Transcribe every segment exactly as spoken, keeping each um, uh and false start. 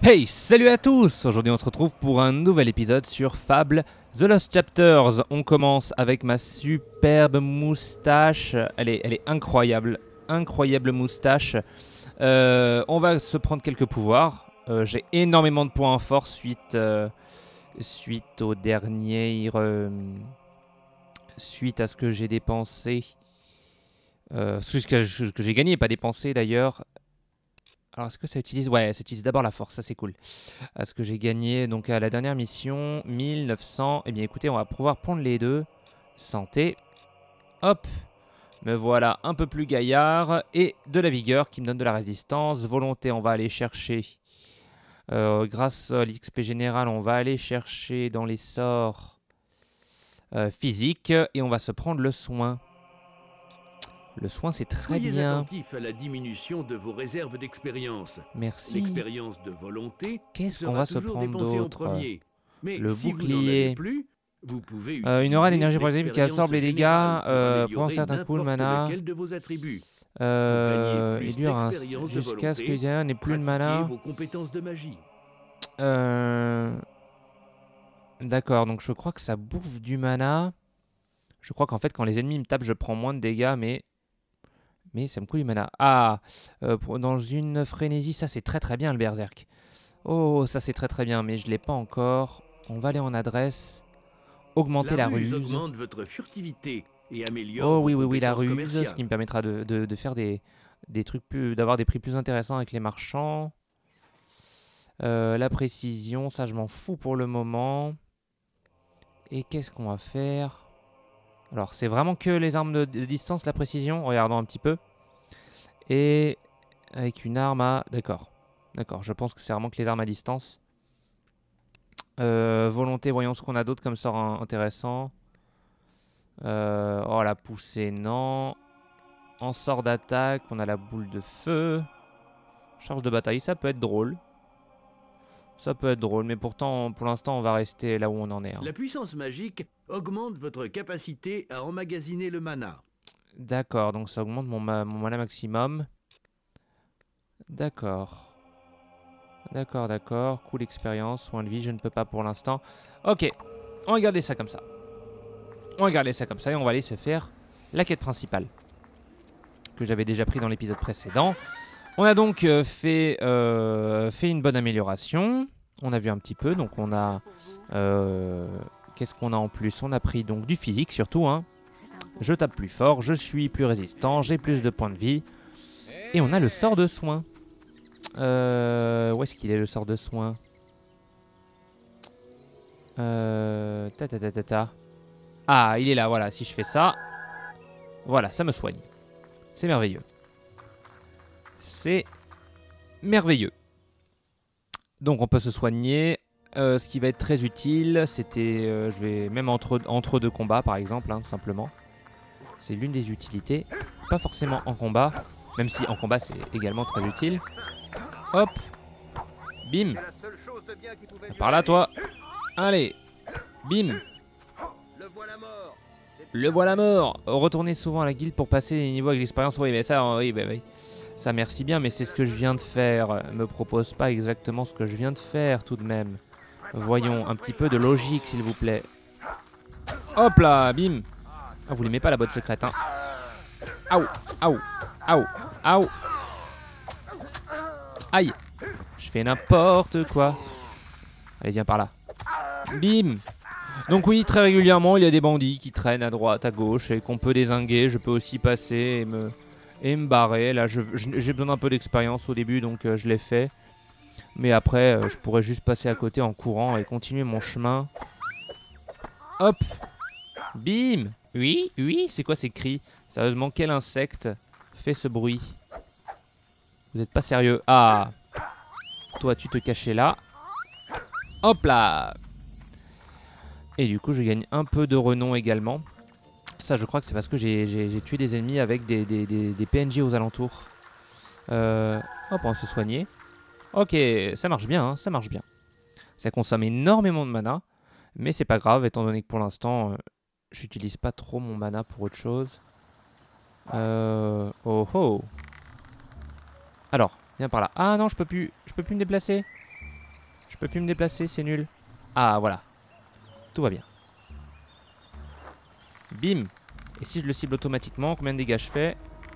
Hey, salut à tous! Aujourd'hui on se retrouve pour un nouvel épisode sur Fable The Lost Chapters. On commence avec ma superbe moustache. Elle est, elle est incroyable, incroyable moustache. Euh, on va se prendre quelques pouvoirs. Euh, J'ai énormément de points en force suite, euh, suite au dernier... euh, suite à ce que j'ai dépensé. Euh, ce que, ce que j'ai gagné, pas dépensé d'ailleurs. Alors, est-ce que ça utilise... Ouais, ça utilise d'abord la force, ça c'est cool. À ce que j'ai gagné, donc à la dernière mission, mille neuf cents. Eh bien, écoutez, on va pouvoir prendre les deux. Santé. Hop. Me voilà un peu plus gaillard. Et de la vigueur qui me donne de la résistance. Volonté, on va aller chercher. Euh, grâce à l'X P général, on va aller chercher dans les sorts euh, physiques. Et on va se prendre le soin. Le soin, c'est très Soyez bien. attentif à la diminution de vos réserves d'expérience. Merci. L'expérience de volonté Qu'est-ce qu'on sera va se toujours prendre dépensée en d'autre? premier. Mais Le si bouclier. vous n'en avez plus, vous pouvez utiliser Euh, une aura d'énergie progressive qui l'expérience absorbe les dégâts générale pour euh, pendant un améliorer certain coût de n'importe mana. lequel de vos attributs. Euh, Pour gagner et plus dure un- d'expérience de jusqu'à ce volonté, qu'il y ait n'ait plus de pratiquez mana. vos compétences de magie. Euh, D'accord, donc je crois que ça bouffe du mana. Je crois qu'en fait, quand les ennemis me tapent, je prends moins de dégâts, mais, mais ça me coûte du mana. Ah, euh, pour- dans une frénésie, ça c'est très très bien le berserk. Oh, ça c'est très très bien, mais je l'ai pas encore. On va aller en adresse. Augmenter la, La ruse ruse. augmente votre furtivité et améliore Oh vos oui, oui, oui, la compétences ruse, ce commerciales. qui me permettra de, de- de faire des, des trucs plus, d'avoir des prix plus intéressants avec les marchands. Euh, la précision, ça je m'en fous pour le moment. Et qu'est-ce qu'on va faire? Alors, c'est vraiment que les armes de, de distance, la précision. Regardons un petit peu. Et avec une arme à... D'accord. D'accord, je pense que c'est vraiment que les armes à distance. Euh, volonté, voyons ce qu'on a d'autre comme sort in- intéressant. Euh, oh, la poussée, non. En sort d'attaque, on a la boule de feu. Charge de bataille, ça peut être drôle. Ça peut être drôle, mais pourtant, pour l'instant, on va rester là où on en est. hein. La puissance magique augmente votre capacité à emmagasiner le mana. D'accord, donc ça augmente mon, ma- mon mana maximum. D'accord. D'accord, d'accord. Cool expérience, soin de vie, je ne peux pas pour l'instant. Ok, on va garder ça comme ça. On va garder ça comme ça et on va aller se faire la quête principale. Que j'avais déjà pris dans l'épisode précédent. On a donc euh, fait, euh, fait une bonne amélioration. On a vu un petit peu, donc on a... euh, Qu'est-ce qu'on a en plus? On a pris donc du physique surtout. Hein. Je tape plus fort, je suis plus résistant, j'ai plus de points de vie. Et on a le sort de soin. Euh, où est-ce qu'il est le sort de soin? euh, ta, ta, ta, ta, ta. Ah, il est là, voilà. Si je fais ça, voilà, ça me soigne. C'est merveilleux. C'est merveilleux. Donc on peut se soigner. Euh, ce qui va être très utile, c'était... euh, je vais même entre, entre deux combats, par exemple, hein, tout simplement. C'est l'une des utilités. Pas forcément en combat, même si en combat c'est également très utile. Hop. Bim. Par là, toi. Allez. Bim. Le voilà mort. Retournez souvent à la guilde pour passer les niveaux avec l'expérience. Oui, mais ça, oui, bah, oui. Ça, merci bien, mais c'est ce que je viens de faire. Me propose pas exactement ce que je viens de faire, tout de même. Voyons, un petit peu de logique, s'il vous plaît. Hop là, bim. Ah, vous l'aimez pas, la botte secrète, hein. Aouh, aouh, aouh, aouh. Aïe. Je fais n'importe quoi. Allez, viens par là. Bim. Donc oui, très régulièrement, il y a des bandits qui traînent à droite, à gauche, et qu'on peut dézinguer. Je peux aussi passer et me, et me barrer. Là, je- je- j'ai besoin d'un peu d'expérience au début, donc euh, je l'ai fait. Mais après, euh, je pourrais juste passer à côté en courant et continuer mon chemin. Hop. Bim. Oui, oui, c'est quoi ces cris? Sérieusement, quel insecte fait ce bruit? Vous n'êtes pas sérieux? Ah. Toi, tu te cachais là. Hop là. Et du coup, je gagne un peu de renom également. Ça, je crois que c'est parce que j'ai j'ai- j'ai tué des ennemis avec des, des, des, des P N J aux alentours. Euh, hop, on va se soigner. Ok, ça marche bien, hein, ça marche bien. Ça consomme énormément de mana. Mais c'est pas grave, étant donné que pour l'instant, euh, j'utilise pas trop mon mana pour autre chose. Euh, oh oh. Alors, viens par là. Ah non, je peux plus, je peux plus me déplacer. Je peux plus me déplacer, c'est nul. Ah, voilà. Tout va bien. Bim. Et si je le cible automatiquement, combien de dégâts je fais?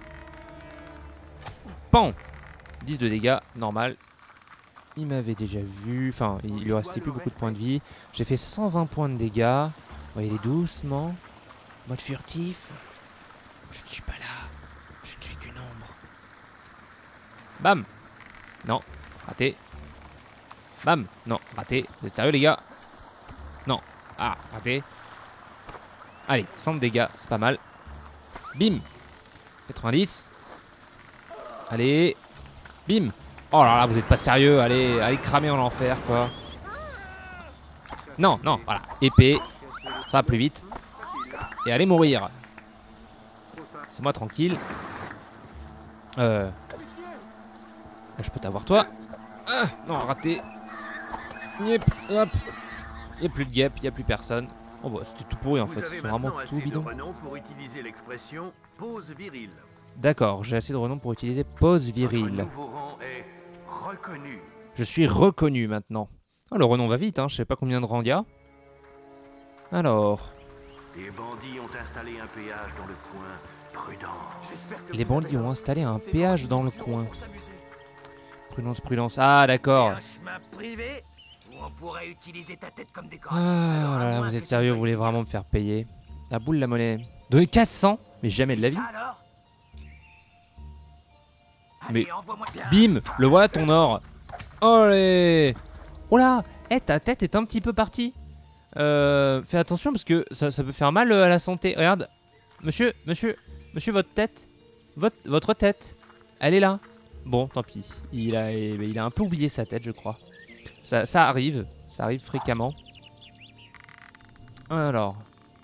Pan. dix de dégâts, normal. Il m'avait déjà vu. Enfin, il lui restait plus beaucoup de points de vie. J'ai fait cent vingt points de dégâts. On va y aller doucement. Mode furtif. Je ne suis pas là. Je ne suis qu'une ombre. Bam. Non. Raté. Bam. Non. Raté. Vous êtes sérieux, les gars? Non. Ah, raté. Allez, cent de dégâts. C'est pas mal. Bim. quatre-vingt-dix. Allez. Bim. Oh là là, vous êtes pas sérieux. Allez, allez cramer en enfer, quoi. Non, non, voilà. Épée. Ça va plus vite. Et allez mourir. C'est moi tranquille. Euh. Je peux t'avoir, toi. Ah, non, raté. Yep, hop. Il n'y a plus de guêpes, il n'y a plus personne. Oh bah c'était tout pourri en fait, c'est vraiment tout bidon. D'accord, j'ai assez de renom pour utiliser pose virile. Je suis reconnu maintenant. Oh, le renom va vite, hein. Je sais pas combien de rangs il y a. Alors. Les bandits ont installé un péage dans le coin. Prudence. Les bandits ont installé un péage dans le coin. Prudence, prudence. Ah d'accord. On pourrait utiliser ta tête comme décoration. Ah là là, vous êtes sérieux, vous voulez vraiment me faire payer? La boule, la monnaie. Donner quatre cents, mais jamais de la vie. Mais bim, le voilà ton or. Allez. Oh là, eh, ta tête est un petit peu partie. Euh, fais attention parce que ça, ça peut faire mal à la santé. Regarde, monsieur, monsieur, monsieur, votre tête, votre, votre tête, elle est là. Bon, tant pis. Il a, il a un peu oublié sa tête, je crois. Ça, ça arrive, ça arrive fréquemment. Alors.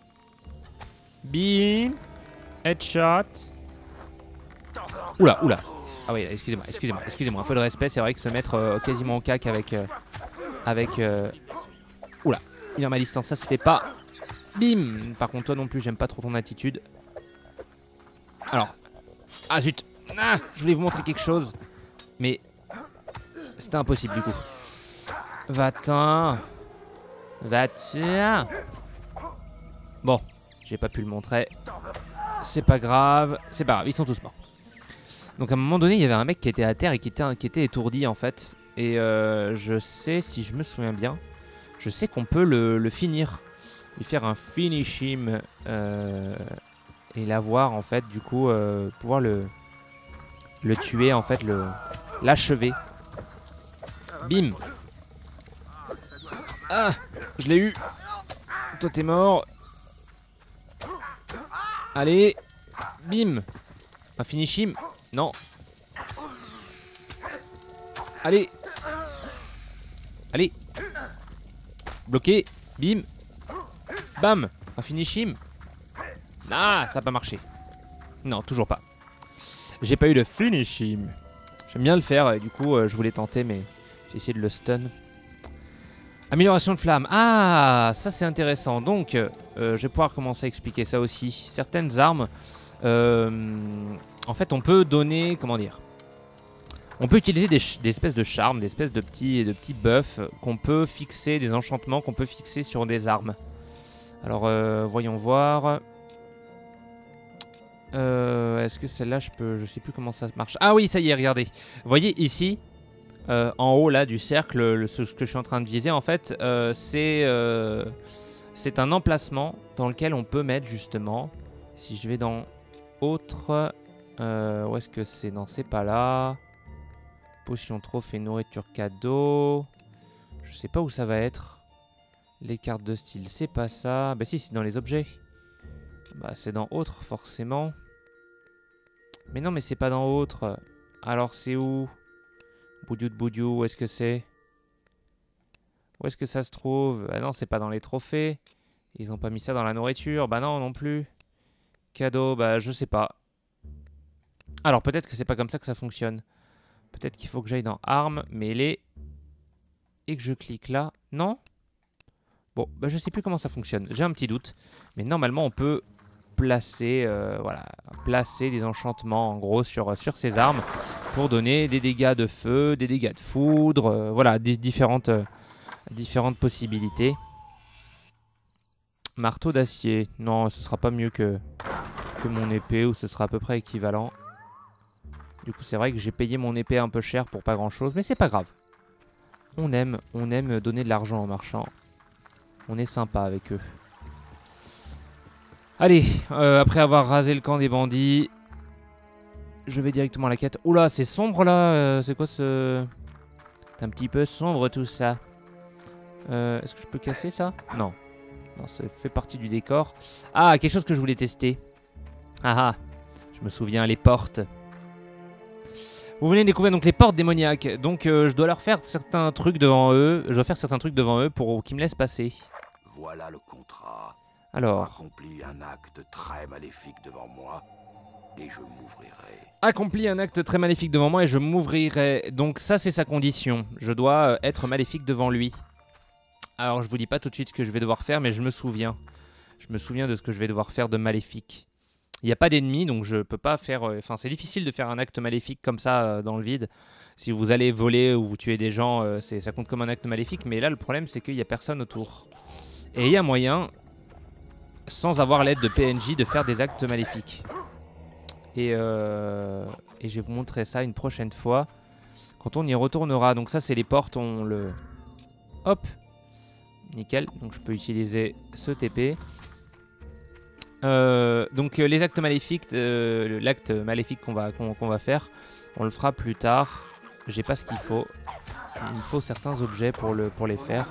Bim. Headshot. Oula, oula. Ah oui, excusez-moi, excusez-moi, excusez-moi. Un peu de respect, c'est vrai que se mettre euh, quasiment au cac avec... Euh, avec... Euh... Oula, une arme à distance, ça se fait pas. Bim. Par contre, toi non plus, j'aime pas trop ton attitude. Alors. Ah zut. Ah, je voulais vous montrer quelque chose. Mais... C'était impossible du coup. Va-t'en. Va-t'en. Bon, j'ai pas pu le montrer. C'est pas grave. C'est pas grave, ils sont tous morts. Donc à un moment donné, il y avait un mec qui était à terre et qui était, qui était étourdi en fait. Et euh, je sais, si je me souviens bien, je sais qu'on peut le, le finir. Lui faire un finish him. Euh, et l'avoir en fait, du coup, euh, pouvoir le, le tuer en fait, le l'achever. Bim. Ah, je l'ai eu. Toi t'es mort. Allez. Bim. Un finish him. Non. Allez. Allez. Bloqué. Bim. Bam. Un finish him. Ah, ça n'a pas marché. Non, toujours pas. J'ai pas eu de finish him. J'aime bien le faire et du coup euh, je voulais tenter mais j'ai essayé de le stun. Amélioration de flamme. Ah, ça c'est intéressant. Donc, euh, je vais pouvoir commencer à expliquer ça aussi. Certaines armes, euh, en fait, on peut donner, comment dire, on peut utiliser des, des espèces de charmes, des espèces de petits, de petits buffs qu'on peut fixer, des enchantements qu'on peut fixer sur des armes. Alors, euh, voyons voir. Euh, Est-ce que celle-là, je peux, je sais plus comment ça marche. Ah oui, ça y est, regardez. Vous voyez ici. Euh, en haut là du cercle, le, ce que je suis en train de viser en fait, euh, c'est euh, c'est un emplacement dans lequel on peut mettre justement, si je vais dans autre, euh, où est-ce que c'est? Non, c'est pas là. Potion, trophée, nourriture, cadeau. Je sais pas où ça va être. Les cartes de style, c'est pas ça. Bah si, c'est dans les objets. Bah c'est dans autre forcément. Mais non, mais c'est pas dans autre. Alors c'est où? Boudiou de Boudiou, où est-ce que c'est? Où est-ce que ça se trouve? Ah non, c'est pas dans les trophées. Ils ont pas mis ça dans la nourriture. Bah non, non plus. Cadeau, bah je sais pas. Alors peut-être que c'est pas comme ça que ça fonctionne. Peut-être qu'il faut que j'aille dans armes, mêlée. Et que je clique là. Non? Bon, bah je sais plus comment ça fonctionne. J'ai un petit doute. Mais normalement, on peut placer, euh, voilà, placer des enchantements en gros sur, sur ces armes pour donner des dégâts de feu, des dégâts de foudre, euh, voilà, des différentes, euh, différentes possibilités. Marteau d'acier. Non, ce sera pas mieux que, que mon épée, ou ce sera à peu près équivalent. Du coup, c'est vrai que j'ai payé mon épée un peu cher pour pas grand chose, mais c'est pas grave. On aime, on aime donner de l'argent aux marchands. On est sympa avec eux. Allez, euh, après avoir rasé le camp des bandits, je vais directement à la quête. Oula, c'est sombre là. Euh, c'est quoi ce... C'est un petit peu sombre tout ça. Euh, Est-ce que je peux casser ça? Non. Non, ça fait partie du décor. Ah, quelque chose que je voulais tester. Ah ah, je me souviens, les portes. Vous venez de découvrir donc les portes démoniaques. Donc euh, je dois leur faire certains trucs devant eux. Je dois faire certains trucs devant eux pour qu'ils me laissent passer. Voilà le contrat. Alors. Accomplis un acte très maléfique devant moi et je m'ouvrirai. Accomplis un acte très maléfique devant moi et je m'ouvrirai. Donc ça c'est sa condition. Je dois euh, être maléfique devant lui. Alors je vous dis pas tout de suite ce que je vais devoir faire, mais je me souviens. Je me souviens de ce que je vais devoir faire de maléfique. Il n'y a pas d'ennemis, donc je peux pas faire... Enfin, euh, c'est difficile de faire un acte maléfique comme ça euh, dans le vide. Si vous allez voler ou vous tuez des gens, euh, ça compte comme un acte maléfique. Mais là, le problème, c'est qu'il n'y a personne autour. Et il y a moyen, sans avoir l'aide de P N J, de faire des actes maléfiques. Et, euh, et je vais vous montrer ça une prochaine fois, quand on y retournera. Donc ça, c'est les portes, on le... Hop. Nickel. Donc je peux utiliser ce T P. Euh, donc euh, les actes maléfiques, euh, l'acte maléfique qu'on va, qu'on, qu'on va faire, on le fera plus tard. J'ai pas ce qu'il faut. Il me faut certains objets pour, le, pour les faire.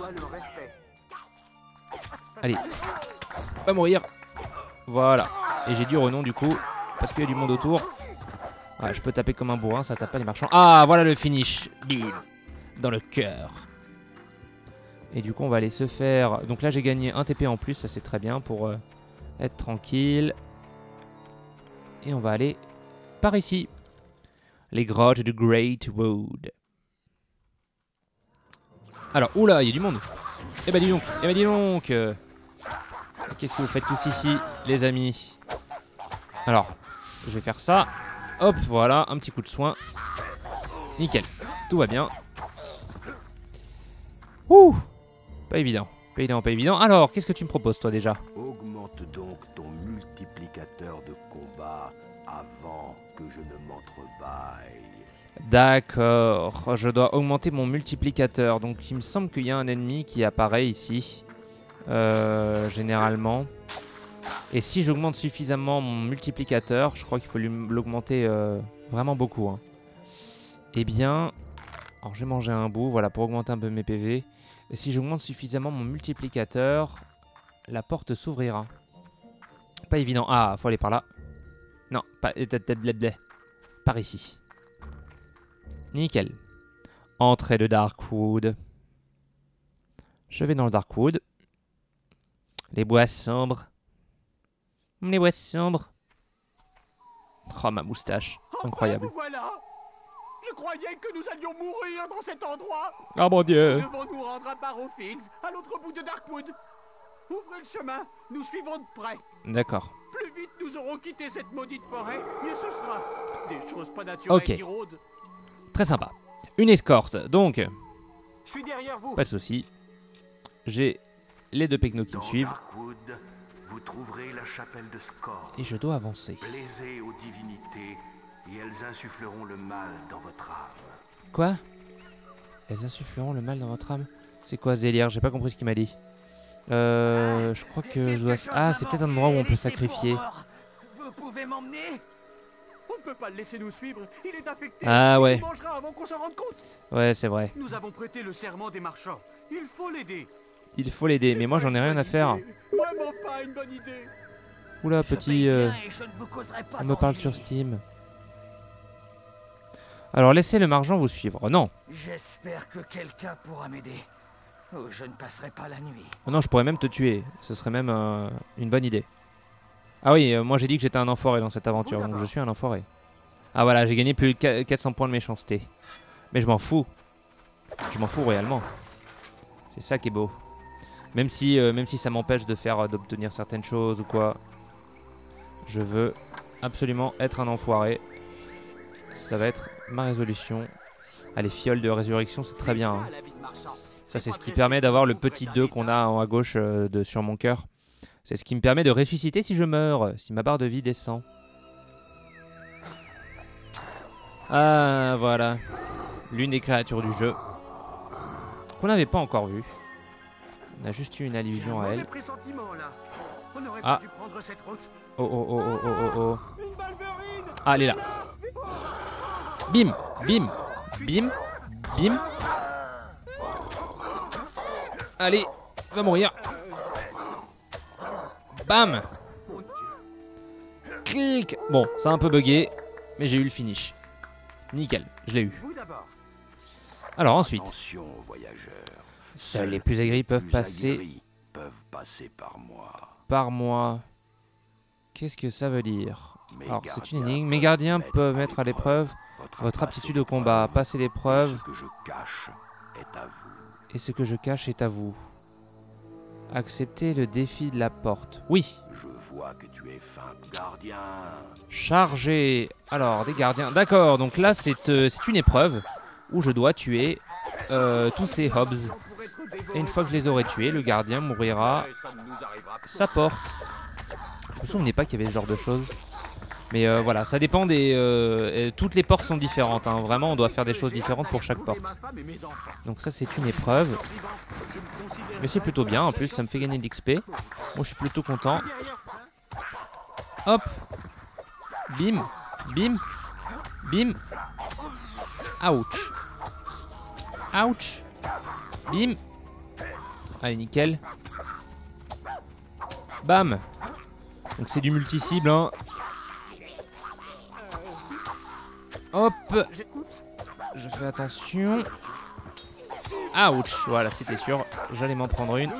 Allez, va mourir. Voilà. Et j'ai du renom du coup, parce qu'il y a du monde autour. Ouais, je peux taper comme un bourrin, ça tape pas les marchands. Ah, voilà le finish. Bim. Dans le cœur. Et du coup on va aller se faire... Donc là j'ai gagné un T P en plus, ça c'est très bien pour... Euh, être tranquille. Et on va aller par ici. Les grottes de Great Wood. Alors, oula, il y a du monde. Eh bah dis donc, eh bah dis donc. euh, Qu'est-ce que vous faites tous ici, les amis? Alors, je vais faire ça. Hop, voilà, un petit coup de soin. Nickel, tout va bien. Ouh, pas évident. Pas évident, pas évident. Alors, qu'est-ce que tu me proposes, toi, déjà? Augmente donc ton multiplicateur de combat avant que je ne m'entrebâille. D'accord, je dois augmenter mon multiplicateur. Donc, il me semble qu'il y a un ennemi qui apparaît ici. Euh, généralement. Et si j'augmente suffisamment mon multiplicateur, je crois qu'il faut l'augmenter euh, vraiment beaucoup. Hein. Eh bien... Alors, j'ai mangé un bout, voilà, pour augmenter un peu mes P V. Et si j'augmente suffisamment mon multiplicateur, la porte s'ouvrira. Pas évident. Ah, faut aller par là. Non, pas... Par ici. Nickel. Entrée de Darkwood. Je vais dans le Darkwood. Les bois sombres. Les bois sombres. Oh, ma moustache. Incroyable. Enfin, vous voilà. Je croyais que nous allions mourir dans cet endroit. Oh mon Dieu. Nous devons nous rendre à Barrowfields, à l'autre bout de Darkwood. Ouvrez le chemin, nous suivons de près. D'accord. Plus vite nous aurons quitté cette maudite forêt, mieux ce sera. Des choses pas naturelles Ok. qui rôdent. Très sympa. Une escorte, donc. Je suis derrière vous. Pas de soucis. J'ai les deux pecnos qui me Dans suivent. Darkwood, vous trouverez la chapelle de Scorn. Et je dois avancer. Plaisez aux divinités et elles insuffleront le mal dans votre âme. Quoi? Elles insuffleront le mal dans votre âme? C'est quoi ce délire? J'ai pas compris ce qu'il m'a dit. Euh... Je crois que je dois... Ah, c'est peut-être un endroit où on peut sacrifier. Vous pouvez m'emmener? On ne peut pas le laisser nous suivre, il est affecté. Ah ouais. Il mangera avant qu'on s'en rende compte. Ouais, c'est vrai. Nous avons prêté le serment des marchands. Il faut l'aider. Il faut l'aider, mais moi j'en ai rien à faire. Vraiment pas une bonne idée. Oula, petit... Euh... Et je ne vous causerai pas On me parle d'ennui. sur Steam. Alors, laissez le marchand vous suivre. Non. J'espère que quelqu'un pourra m'aider. Ou je ne passerai pas la nuit. Oh non, je pourrais même te tuer. Ce serait même euh, une bonne idée. Ah oui, euh, moi j'ai dit que j'étais un enfoiré dans cette aventure, donc je suis un enfoiré. Ah voilà, j'ai gagné plus de quatre cents points de méchanceté. Mais je m'en fous. Je m'en fous réellement. C'est ça qui est beau. Même si, euh, même si ça m'empêche de faire, euh, d'obtenir certaines choses ou quoi. Je veux absolument être un enfoiré. Ça va être ma résolution. Allez, fiole de résurrection, c'est très bien. Hein. Ça, c'est ce qui permet d'avoir le petit deux qu'on a en à gauche euh, de, sur mon cœur. C'est ce qui me permet de ressusciter si je meurs, si ma barre de vie descend. Ah, voilà. L'une des créatures du jeu. Qu'on n'avait pas encore vue. On a juste eu une allusion à elle. Ah. Oh, oh, oh, oh, oh, oh, oh. Ah, elle est là. Bim, bim, bim, bim. Allez, va mourir. Bam. Clic. Bon, ça a un peu bugué, mais j'ai eu le finish. Nickel, je l'ai eu. Alors ensuite, Attention, voyageurs. seuls les plus aguerris peuvent passer aguerris peuvent passer par moi. par moi. Qu'est-ce que ça veut dire? Mes Alors c'est gardiens une énigme. Mes peuvent gardiens mettre peuvent à mettre à l'épreuve Votre, votre passer aptitude au combat. l'épreuve. Passer l'épreuve Ce que je cache est à vous. et ce que je cache est à vous. Acceptez le défi de la porte. Oui. Je vois que tu es fin gardien. Chargé. Alors, des gardiens. D'accord, donc là, c'est euh, c'est une épreuve où je dois tuer euh, tous ces hobs. Et une fois que je les aurai tués, le gardien m'ouvrira sa porte. Je me souvenais pas qu'il y avait ce genre de choses. Mais euh, voilà, ça dépend des... Euh, et toutes les portes sont différentes, hein. Vraiment, on doit faire des choses différentes pour chaque porte. Donc ça, c'est une épreuve. Mais c'est plutôt bien, en plus, ça me fait gagner de l'X P. Moi, je suis plutôt content. Hop. Bim. Bim. Bim. Ouch. Ouch. Bim. Allez, nickel. Bam. Donc c'est du multi-cible, hein. Hop. Je fais attention. Ouch. Voilà, c'était sûr. J'allais m'en prendre une.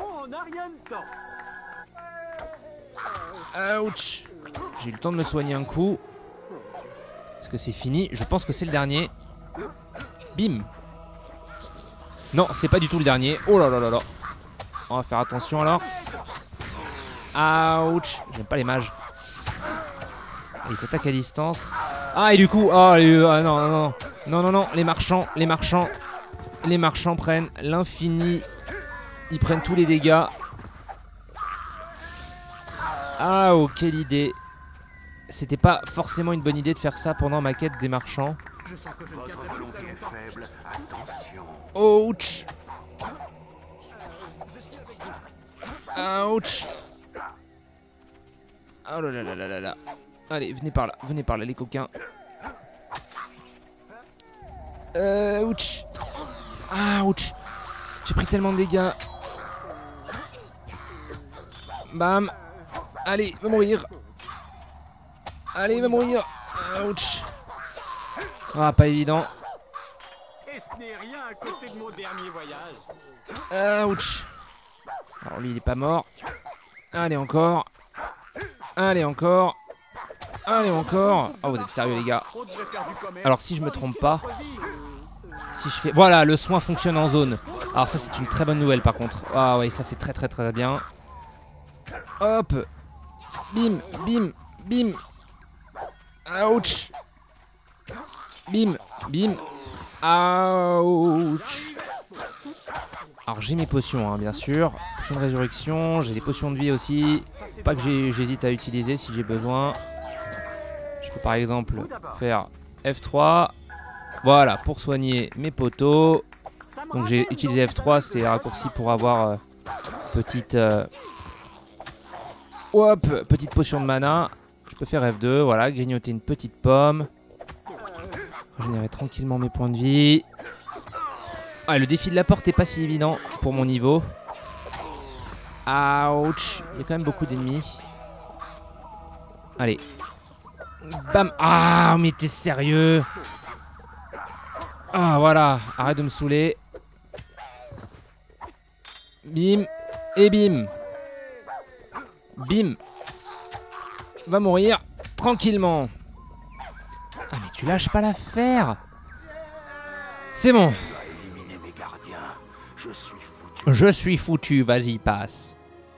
Ouch. J'ai eu le temps de me soigner un coup. Est-ce que c'est fini? Je pense que c'est le dernier. Bim. Non, c'est pas du tout le dernier. Oh là là là là. On va faire attention alors. Ouch. J'aime pas les mages. Il s'attaque à distance. Ah, et du coup, oh, les, ah non, non, non, non, non, non, les marchands, les marchands, les marchands prennent l'infini. Ils prennent tous les dégâts. Ah, oh, quelle idée. C'était pas forcément une bonne idée de faire ça pendant ma quête des marchands. Votre volonté est faible. Attention. Ouch. Ouch. Oh là là là là là là. Allez, venez par là, venez par là les coquins. Euh, ouch. Ah, ouch. J'ai pris tellement de dégâts. Bam. Allez, va mourir. Allez, va mourir. Ouch. Ah, pas évident. Et ce n'est rien à côté de mon dernier voyage. Ouch. Alors lui, il est pas mort. Allez, encore. Allez, encore. Allez, encore. Oh, vous êtes sérieux, les gars. Alors, si je me trompe pas, si je fais... Voilà, le soin fonctionne en zone. Alors ça, c'est une très bonne nouvelle, par contre. Ah ouais, ça, c'est très, très, très bien. Hop. Bim, bim, bim. Ouch. Bim, bim. Ouch. Alors, j'ai mes potions, hein, bien sûr. Potion de résurrection, j'ai des potions de vie aussi. Pas que j'hésite à utiliser si j'ai besoin. Je peux par exemple faire F trois. Voilà, pour soigner mes poteaux. Donc j'ai utilisé F trois, c'était raccourci pour avoir euh, petite, euh, hop, petite potion de mana. Je peux faire F deux, voilà, grignoter une petite pomme. Régénérer tranquillement mes points de vie. Ah, le défi de la porte est pas si évident pour mon niveau. Ouch. Il y a quand même beaucoup d'ennemis. Allez. Bam. Ah, mais t'es sérieux? Ah, voilà. Arrête de me saouler. Bim. Et bim. Bim. Va mourir tranquillement. Ah, mais tu lâches pas l'affaire. C'est bon. Je suis foutu. Je suis foutu, vas-y, passe.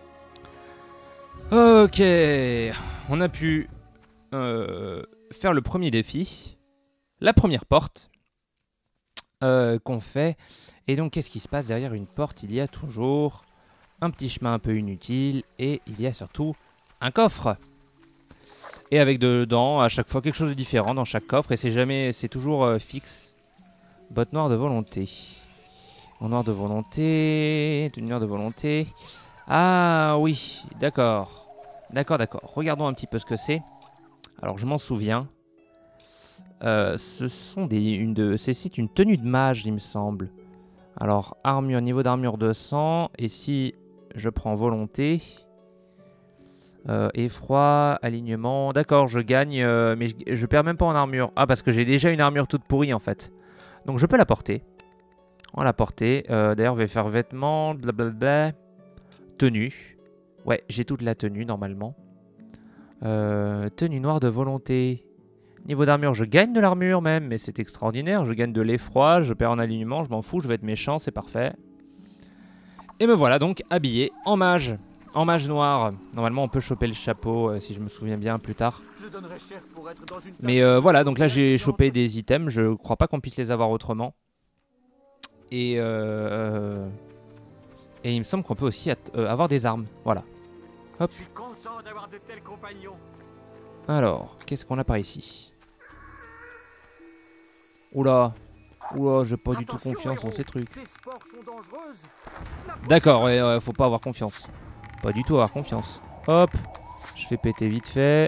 Ok, on a pu euh, faire le premier défi, la première porte euh, qu'on fait. Et donc qu'est-ce qui se passe derrière une porte? Il y a toujours un petit chemin un peu inutile et il y a surtout un coffre. Et avec dedans à chaque fois quelque chose de différent dans chaque coffre et c'est jamais, c'est toujours euh, fixe. Botte noire de volonté. En noir de volonté, tenue noire de volonté. Ah oui, d'accord. D'accord, d'accord. Regardons un petit peu ce que c'est. Alors je m'en souviens. Euh, ce sont des, une de, c'est une tenue de mage il me semble. Alors armure, niveau d'armure deux cents. Et si je prends volonté... Euh, effroi, alignement, d'accord, je gagne, euh, mais je, je perds même pas en armure. Ah, parce que j'ai déjà une armure toute pourrie en fait. Donc je peux la porter. On va la porter. Euh, D'ailleurs, je vais faire vêtements, blablabla. Tenue. Ouais, j'ai toute la tenue normalement. Euh, tenue noire de volonté. Niveau d'armure, je gagne de l'armure même, mais c'est extraordinaire. Je gagne de l'effroi, je perds en alignement, je m'en fous, je vais être méchant, c'est parfait. Et me voilà donc habillé en mage. En mage noir, normalement on peut choper le chapeau euh, si je me souviens bien plus tard. Mais euh, voilà, donc là j'ai chopé des items, je crois pas qu'on puisse les avoir autrement. Et, euh, et il me semble qu'on peut aussi euh, avoir des armes, voilà. Hop. Alors, qu'est-ce qu'on a par ici? Oula, oula, j'ai pas du tout confiance en ces trucs. D'accord, ouais, ouais, faut pas avoir confiance. Pas du tout avoir confiance. Hop. Je fais péter vite fait.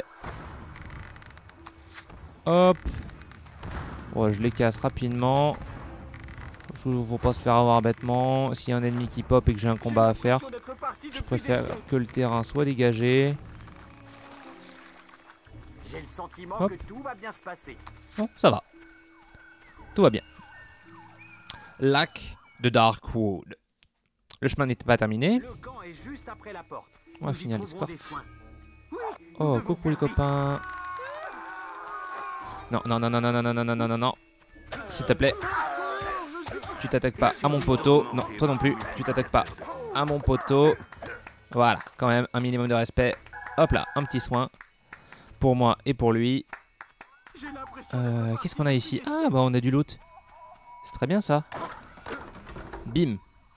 Hop. Ouais, je les casse rapidement. Faut pas se faire avoir bêtement. S'il y a un ennemi qui pop et que j'ai un combat à faire, je préfère que le terrain soit dégagé. J'ai le sentiment Hop. que tout va bien se passer. Bon, ça va. Tout va bien. Lac de Darkwood. Le chemin n'était pas terminé. Le camp est juste après la porte. On va Nous y finir trouverons l'escorte. des soins. Oui, nous Oh, devons coucou les faire vite. copains. Non, non, non, non, non, non, non, non, non, non, non. S'il te plaît. Tu t'attaques pas à mon poteau. Non, toi non plus. Tu t'attaques pas à mon poteau. Voilà, quand même, un minimum de respect. Hop là, un petit soin. Pour moi et pour lui. J'ai l'impression Euh, Qu'est-ce qu'on a ici? Ah, bah on a du loot. C'est très bien ça. Bim.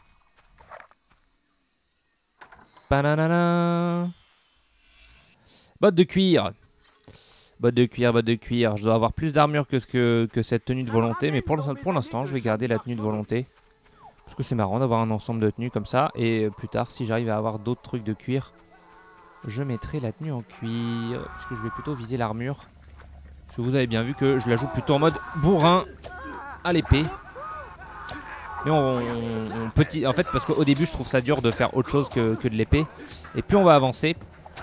Bananana. Bottes de cuir. Bottes de cuir, bottes de cuir. Je dois avoir plus d'armure que, ce que, que cette tenue de volonté. Mais pour, pour l'instant, je vais garder la tenue de volonté. Parce que c'est marrant d'avoir un ensemble de tenues comme ça. Et plus tard, si j'arrive à avoir d'autres trucs de cuir, je mettrai la tenue en cuir. Parce que je vais plutôt viser l'armure. Parce que vous avez bien vu que je la joue plutôt en mode bourrin à l'épée. Mais on, on, on petit, en fait, parce qu'au début, je trouve ça dur de faire autre chose que, que de l'épée. Et plus on va avancer,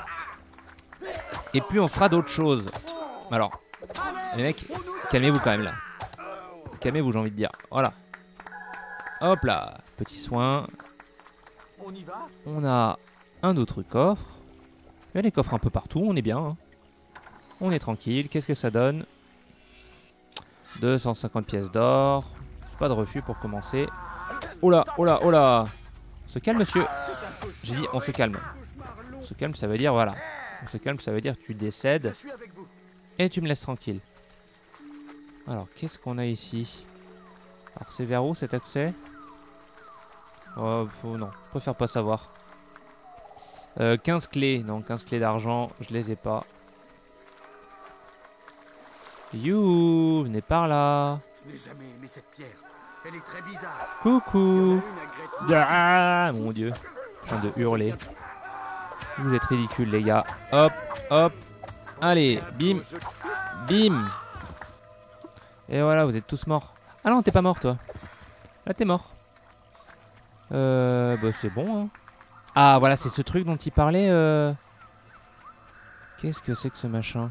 et plus on fera d'autres choses. Alors, les mecs, calmez-vous quand même là. Calmez-vous, j'ai envie de dire. Voilà. Hop là, petit soin. on y va. On a un autre coffre. Il y a des coffres un peu partout, on est bien. Hein. On est tranquille. Qu'est-ce que ça donne? deux cent cinquante pièces d'or. Pas de refus pour commencer. Oh là, oh là, oh là. On se calme, monsieur. J'ai dit on se calme. On se calme, ça veut dire voilà. On se calme, ça veut dire tu décèdes. Je suis avec vous. Et tu me laisses tranquille. Alors, qu'est-ce qu'on a ici? Alors, c'est vers où cet accès? Oh, faut, non, je préfère pas savoir. Euh, quinze clés. Non, quinze clés d'argent, je les ai pas. You, venez par là. Je n'ai jamais aimé cette pierre. Elle est très bizarre. Coucou. Il y en a une à Gretchen. Ah, mon dieu. Je viens de hurler. Vous êtes ridicules, les gars. Hop, hop. Allez, bim, bim. Et voilà, vous êtes tous morts. Ah non, t'es pas mort, toi. Là, t'es mort. Euh, bah, c'est bon, hein. Ah, voilà, c'est ce truc dont il parlait. Euh... Qu'est-ce que c'est que ce machin?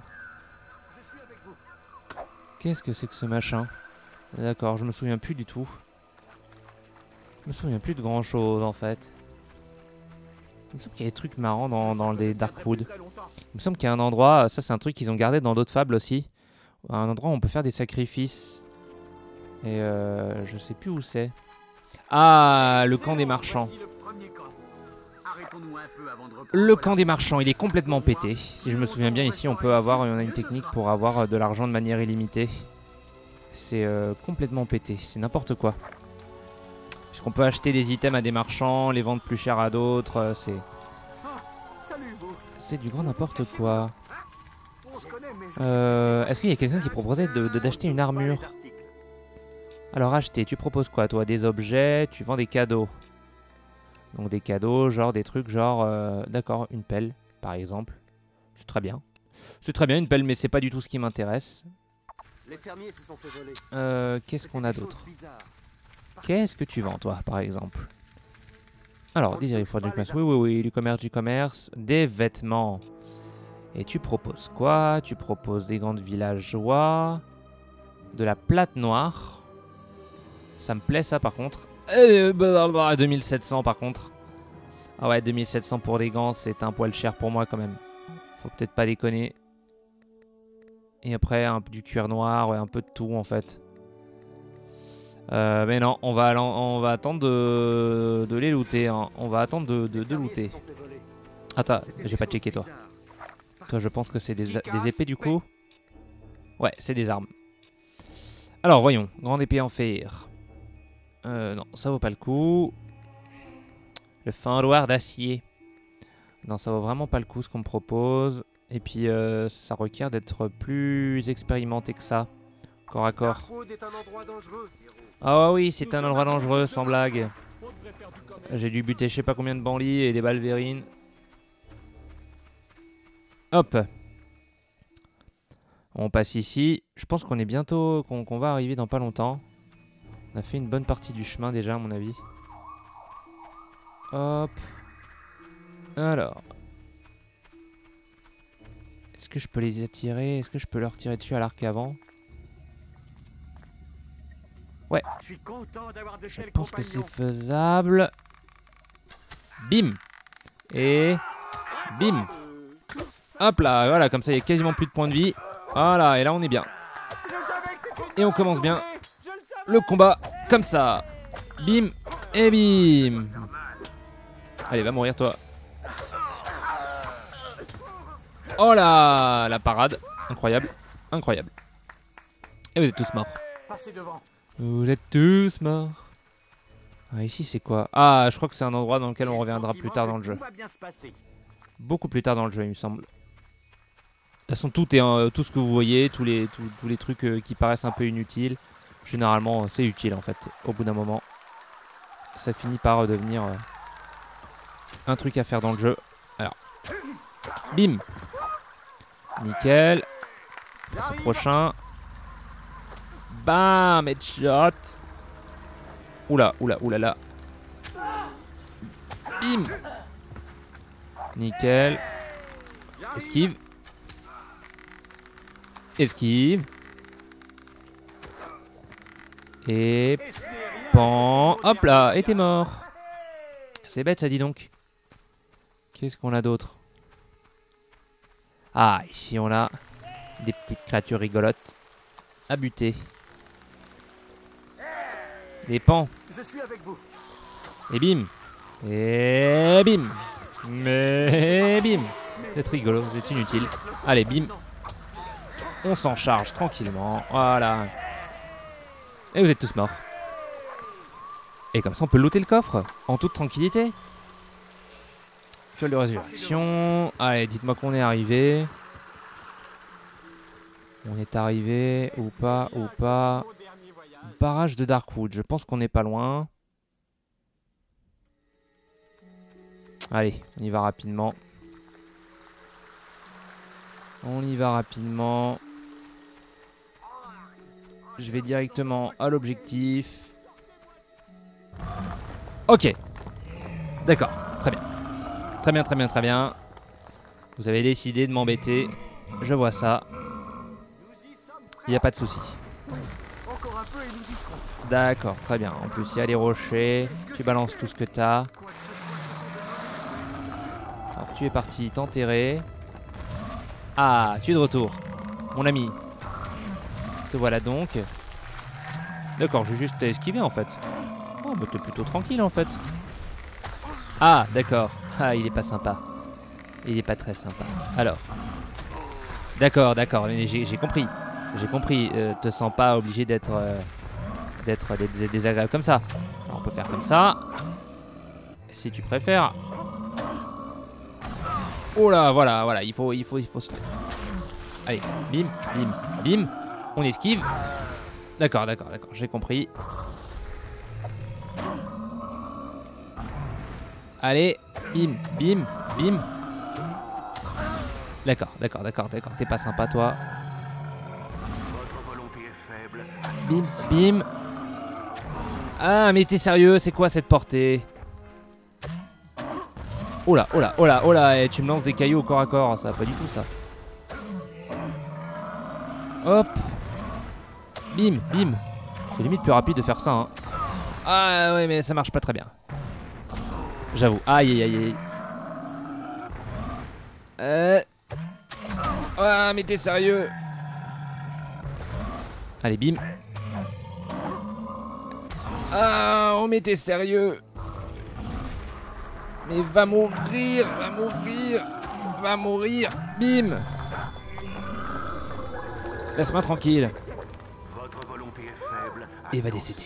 Qu'est-ce que c'est que ce machin? D'accord, je me souviens plus du tout. Je me souviens plus de grand chose en fait. Il me semble qu'il y a des trucs marrants dans, dans les Darkwood. Il me semble qu'il y a un endroit, ça c'est un truc qu'ils ont gardé dans d'autres fables aussi. Un endroit où on peut faire des sacrifices. Et euh, je sais plus où c'est. Ah, le camp des marchands. Le camp des marchands, il est complètement pété. Si je me souviens bien, ici on peut avoir, on a une technique pour avoir de l'argent de manière illimitée. C'est euh, complètement pété, c'est n'importe quoi. qu'on peut acheter des items à des marchands, les vendre plus cher à d'autres. euh, C'est Salut, vous. c'est du grand n'importe quoi. On se connaît, mais je Euh, Est-ce qu'il y a quelqu'un qui proposait de de- d'acheter une armure? Alors acheter, tu proposes quoi toi? Des objets, tu vends des cadeaux. Donc des cadeaux, genre des trucs genre... euh, D'accord, une pelle par exemple. C'est très bien. C'est très bien une pelle mais c'est pas du tout ce qui m'intéresse. Les fermiers se sont fait voler. Euh, Qu'est-ce qu'on a Quelque chose d'autre? de bizarre. Qu'est-ce que tu vends toi par exemple? Alors, désiré for du commerce. Oui, oui, oui, du commerce, du commerce. Des vêtements. Et tu proposes quoi? Tu proposes des gants de villageois. De la plate noire. Ça me plaît ça par contre. Euh, bah, deux mille sept cents par contre. Ah ouais, deux mille sept cents pour les gants, c'est un poil cher pour moi quand même. Faut peut-être pas déconner. Et après, un peu du cuir noir, ouais, un peu de tout en fait. Euh, mais non, on va, on va attendre de, de les looter. Hein. On va attendre de, de, de looter. Attends, j'ai pas checké toi. Toi, je pense que c'est des, des épées du coup. Ouais, c'est des armes. Alors, voyons. Grande épée en fer. Euh, non, ça vaut pas le coup. Le fendoir d'acier. Non, ça vaut vraiment pas le coup ce qu'on me propose. Et puis, euh, ça requiert d'être plus expérimenté que ça. Corps à corps. Darkwood est un endroit dangereux, héros. Ah oui, c'est un endroit dangereux, sans blague. J'ai dû buter je sais pas combien de banlis et des balvérines. Hop. On passe ici. Je pense qu'on est bientôt, qu'on qu'on va arriver dans pas longtemps. On a fait une bonne partie du chemin déjà à mon avis. Hop. Alors. Est-ce que je peux les attirer? Est-ce que je peux leur tirer dessus à l'arc avant? Ouais. Je suis content d'avoir de Je tels pense que c'est compagnons. faisable. Bim. Et bim. Hop là, voilà, comme ça il y a quasiment plus de points de vie. Voilà, et là on est bien. Je savais que c'était Et on une commence bien journée. Je le savais. le combat, comme ça. Bim et bim. Allez, va mourir toi. Oh là, la parade. Incroyable, incroyable. Et vous êtes tous morts. Passez devant. Vous êtes tous morts. Ah, ici c'est quoi? Ah, je crois que c'est un endroit dans lequel J'ai on le reviendra sentiment plus tard que dans le jeu. tout va bien se passer. Beaucoup plus tard dans le jeu, il me semble. De toute façon, tout est euh, tout ce que vous voyez, tous les tous, tous les trucs euh, qui paraissent un peu inutiles, généralement euh, c'est utile en fait. Au bout d'un moment, ça finit par euh, devenir euh, un truc à faire dans le jeu. Alors, bim, nickel. Ce prochain, bam, headshot. Oula, oula, oula là. Bim, nickel. Esquive. Esquive. Et pan. Hop là, et t'es mort. C'est bête ça, dis donc. Qu'est-ce qu'on a d'autre? Ah, ici on a des petites créatures rigolotes à buter. Des pans. Je suis avec vous. Et bim. Et bim. Mais bim. C'est rigolo, c'est inutile. Allez, bim. On s'en charge tranquillement. Voilà. Et vous êtes tous morts. Et comme ça, on peut looter le coffre en toute tranquillité. Fiole de résurrection. Allez, dites-moi qu'on est arrivé. On est arrivé ou pas, ou pas. Barrage de Darkwood. Je pense qu'on n'est pas loin. Allez, on y va rapidement. On y va rapidement. Je vais directement à l'objectif. Ok. D'accord, très bien. Très bien, très bien, très bien. Vous avez décidé de m'embêter. Je vois ça. Il n'y a pas de souci. Encore un peu et nous y serons. D'accord, très bien. En plus, il y a les rochers. Tu balances tout ce que tu as. Quoi que ce soit, ce sont de Alors, tu es parti t'enterrer. Ah, tu es de retour, mon ami. Te voilà donc. D'accord, j'ai juste esquivé en fait. Oh, bah t'es plutôt tranquille en fait. Ah, d'accord. Ah, il est pas sympa. Il est pas très sympa. Alors. D'accord, d'accord, mais j'ai j'ai compris. J'ai compris. Euh, te sens pas obligé d'être euh, d'être dés- désagréable comme ça. Alors, on peut faire comme ça. Si tu préfères. Oh là, voilà, voilà, il faut, il faut, il faut se... Allez, bim, bim, bim. On esquive. D'accord, d'accord, d'accord, j'ai compris. Allez, bim, bim, bim. D'accord, d'accord, d'accord, d'accord. T'es pas sympa, toi. Votre volonté est faible. Bim, bim. Ah, mais t'es sérieux, c'est quoi cette portée? Oh là, oh là, oh là, oh là, et tu me lances des cailloux au corps à corps, ça va pas du tout ça. Hop. Bim, bim. C'est limite plus rapide de faire ça, hein. Ah ouais, mais ça marche pas très bien. J'avoue. Aïe, aïe, aïe, aïe. Euh... Ah, mais t'es sérieux? Allez, bim. Ah, oh, mais t'es sérieux? Mais va mourir, va mourir, va mourir. Bim. Laisse-moi tranquille. Votre volonté est faible. Et va décéder.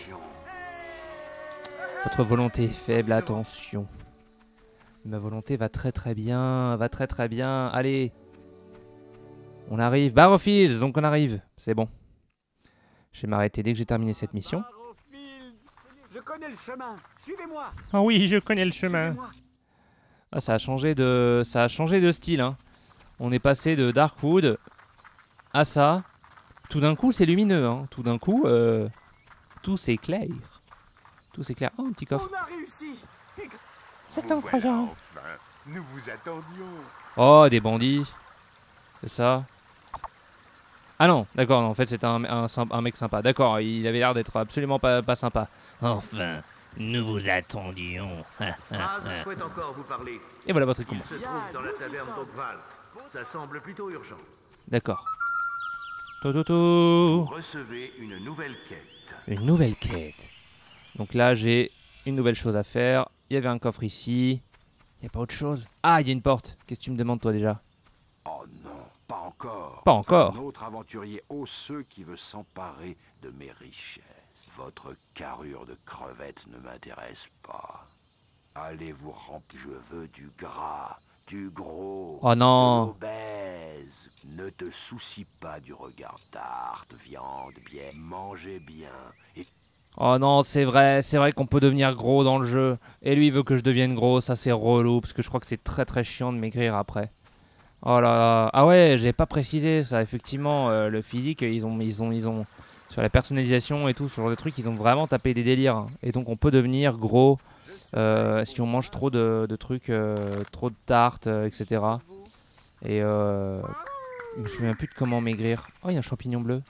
Votre volonté est faible, attention. Ma volonté va très très bien, va très très bien. Allez. On arrive. Barrowfields, donc on arrive. C'est bon. Je vais m'arrêter dès que j'ai terminé cette mission. Barrowfields, je connais le chemin. Suivez-moi. Ah oui, je connais le chemin. Suivez-moi. Ah, ça a changé de, ça a changé de style, hein. On est passé de Darkwood à ça. Tout d'un coup, c'est lumineux, hein. Tout d'un coup, euh, tout s'éclaire. Tout s'éclaire. Oh, un petit coffre. On a réussi. C'est incroyable. Enfin, nous vous attendions. Oh, des bandits. C'est ça. Ah non, d'accord, non, en fait c'est un, un, un mec sympa. D'accord, il avait l'air d'être absolument pas, pas sympa. Enfin, nous vous attendions. Ah, je souhaite encore vous parler. Et voilà votre commande. Il se trouve dans la taverne d'Oakval. Ça semble plutôt urgent. D'accord. Vous Toto. recevez une nouvelle quête. Une nouvelle quête. Donc là, j'ai une nouvelle chose à faire. Il y avait un coffre ici. Il n'y a pas autre chose. Ah, il y a une porte. Qu'est-ce que tu me demandes toi déjà? Oh non, pas encore. Pas encore. Un autre aventurier osseux qui veut s'emparer de mes richesses. Votre carrure de crevette ne m'intéresse pas. Allez vous remplir. Je veux du gras, du gros, Oh non. de l'obèse. Ne te soucie pas du regard tarte, viande, bien, mangez bien. Et Oh non, c'est vrai, c'est vrai qu'on peut devenir gros dans le jeu. Et lui, il veut que je devienne gros, ça c'est relou, parce que je crois que c'est très très chiant de maigrir après. Oh là là. Ah ouais, j'ai pas précisé ça, effectivement, euh, le physique, ils ont, ils ont, ils ont, sur la personnalisation et tout, ce genre de trucs, ils ont vraiment tapé des délires. Hein. Et donc on peut devenir gros euh, si on mange trop de, de trucs, euh, trop de tartes, euh, et cetera. Et euh, je me souviens plus de comment maigrir. Oh, il y a un champignon bleu.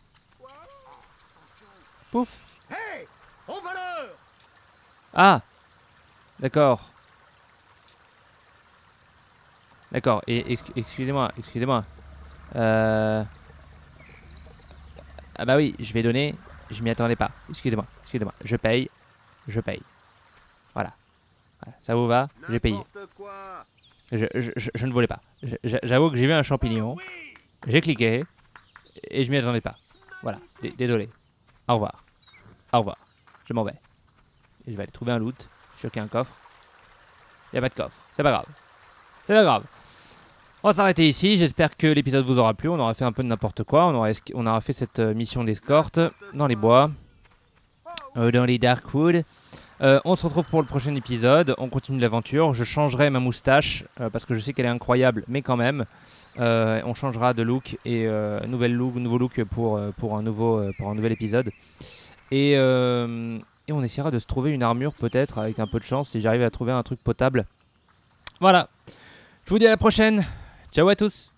Pouf. Hey, au voleur. Ah, d'accord. D'accord, et ex excusez-moi, excusez-moi. Euh... Ah bah oui, je vais donner, je m'y attendais pas. Excusez-moi, excusez-moi, je paye, je paye. Voilà. Voilà. Ça vous va? J'ai payé. Je, je, je, je ne volais pas. J'avoue que j'ai vu un champignon, j'ai cliqué, et je m'y attendais pas. Voilà, D désolé. Au revoir. Au revoir. Je m'en vais. Et je vais aller trouver un loot. Je suis sûr qu'il y a un coffre. Il n'y a pas de coffre. C'est pas grave. C'est pas grave. On va s'arrêter ici. J'espère que l'épisode vous aura plu. On aura fait un peu de n'importe quoi. On aura, on aura fait cette mission d'escorte dans les bois. Euh, dans les Darkwood. Euh, on se retrouve pour le prochain épisode. On continue l'aventure. Je changerai ma moustache. Euh, parce que je sais qu'elle est incroyable. Mais quand même. Euh, on changera de look. Et euh, nouvelle look, nouveau look pour, pour, un nouveau, pour un nouvel épisode. Et, euh, et on essaiera de se trouver une armure peut-être. Avec un peu de chance. Si j'arrive à trouver un truc potable. Voilà. Je vous dis à la prochaine. Ciao à tous.